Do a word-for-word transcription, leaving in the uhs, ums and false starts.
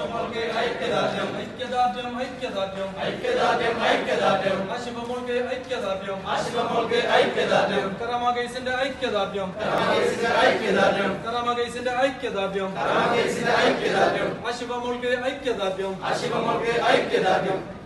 മോൾക്ക് ഐക്യദാർഢ്യം ഐക്യദാർഢ്യം ഐക്യദാർഢ്യം ഐക്യദാർഢ്യം ഐക്യദാർഢ്യം ആശിഫ മോൾക്ക് ഐക്യദാർഢ്യം ആശിഫ മോൾക്ക് ഐക്യദാർഢ്യം കറാമഗൈസിന്റെ ഐക്യദാർഢ്യം കറാമഗൈസിന്റെ ഐക്യദാർഢ്യം കറാമഗൈസിന്റെ ഐക്യദാർഢ്യം കറാമഗൈസിന്റെ ഐക്യദാർഢ്യം ആശിഫ മോൾക്ക് ഐക്യദാർഢ്യം ആശിഫ മോൾക്ക് ഐക്യദാർഢ്യം